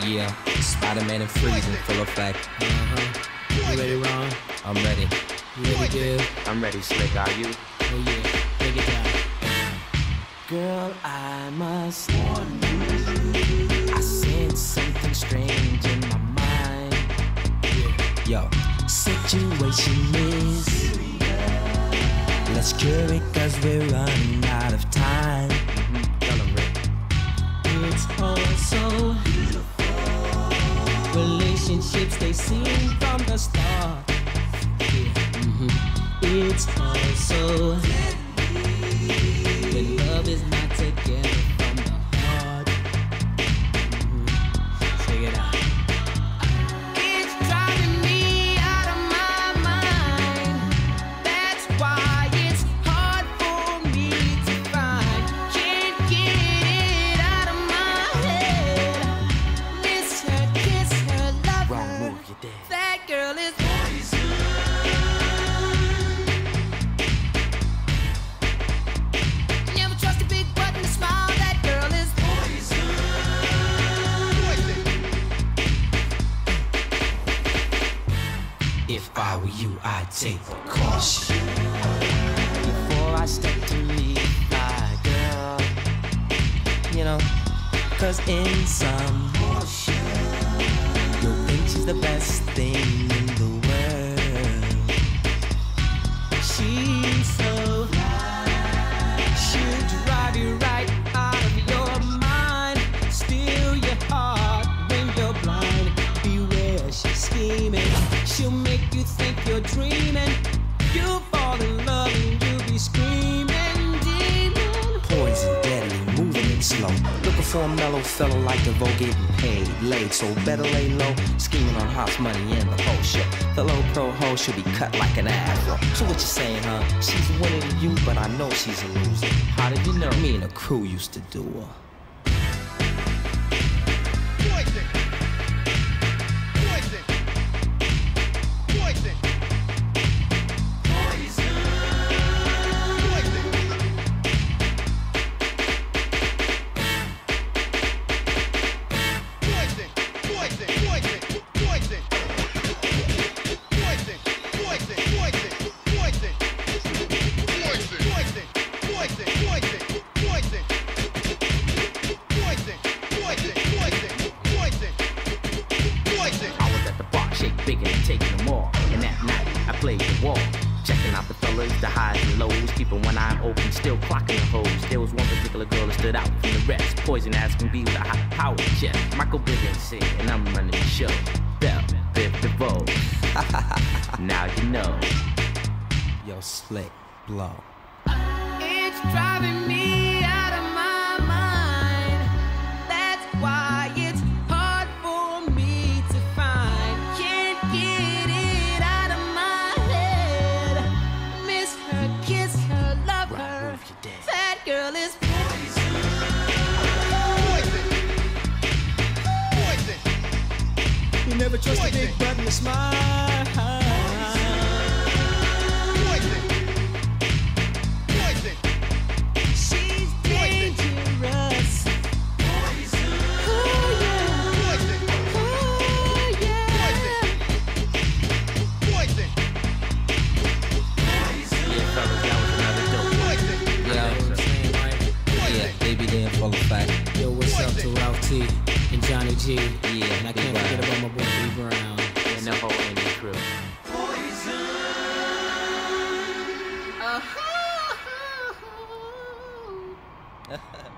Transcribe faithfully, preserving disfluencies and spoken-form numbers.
Yeah, Spider-Man and freezing, full effect. Uh-huh. You ready, Ron? I'm ready. You ready, Bill? I'm ready, Slick, are you? Oh yeah, take it down. Girl, I must warn you, I sense something strange in my mind. Yo, situation is serious. Let's cure it cause we're running out of time. Mm-hmm. Tell 'em, Rick. It's all so beautiful. Relationships, they seem from the start. Yeah. Mm-hmm. It's all so deadly when love is not together from the heart. Mm-hmm. Check it out. It's driving me out of my mind. That's why it's hard for me to find. Can't get it out of my head. Miss her, kiss her, love Wrong her. move, you're dead. That girl is never trust a big button to smile. That girl is If I were you, I'd take precaution before I step to meet my girl. You know, cause in some motion, you'll think she's the best thing in the world. She's so high, she'll drive you right out of your mind, steal your heart when you're blind. Beware, she's scheming. She'll make you think you're dreaming. You'll fall in love and you'll be screaming, demon. Poison, deadly, moving it slow. Looking for a mellow fellow like DeVoe, getting paid, laid, so better lay low. Scheming on house money and the whole shit. The low pro hoe should be cut like an afro. So what you saying, huh? She's winning to you, but I know she's a loser. How did you know? Me and the crew used to do her. Bigger and taking them all. And that night, I played the wall. Checking out the fellas, the highs and lows. Keeping one eye open, still clocking the hoes. There was one particular girl that stood out from the rest. Poison as can be with a high power chest. Michael Bivins said, and I'm running the show. Bell, Biv DeVoe. Now you know. Yo, Slick, blow. It's driving me out of my mind. That's why it's hard for me to find. Can't get it out of my head. Miss her, kiss her, love her. Move, you're dead. That girl is You never trust a big button to smile. She's dangerous. oh yeah, oh yeah. Yeah, fellas, that was another dope. Yeah, You know what I'm saying, right? yeah, they be there in full effect. Yo, what's up to Ralph T and Johnny G? Yeah, And I Big can't Brown. forget about my boy B Brown. And the whole Indian crew. Uh-huh.